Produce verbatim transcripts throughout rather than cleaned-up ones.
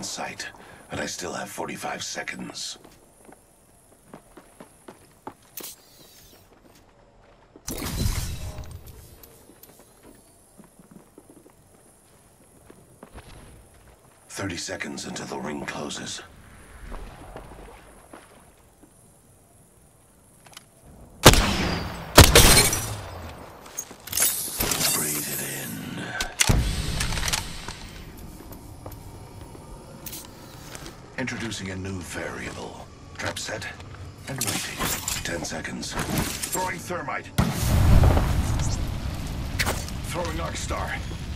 in sight, and I still have forty-five seconds. Thirty seconds until the ring closes. Breathe it in. Introducing a new variable. Trap set and waiting. Ten seconds. Throwing thermite. Throwing arc star.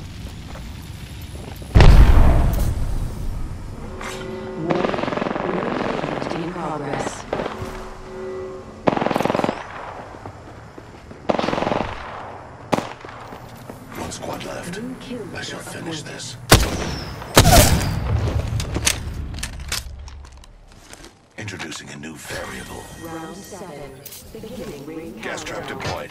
In progress. One squad left. I shall finish this. Introducing a new variable. Round seven. Beginning ring Gas trap countdown. deployed.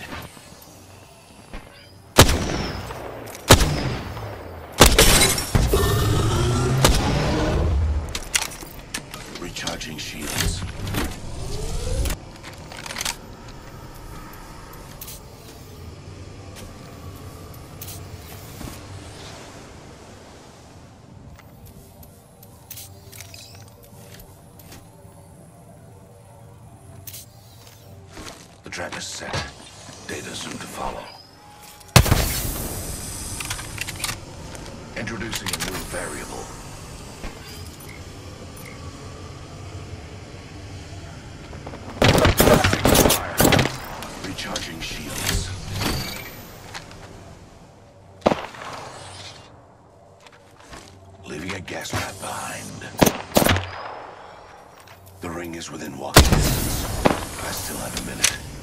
Recharging shields. The trap is set. Data soon to follow. Introducing a new variable. Recharging shields. Leaving a gas trap behind. The ring is within walking distance. I still have a minute.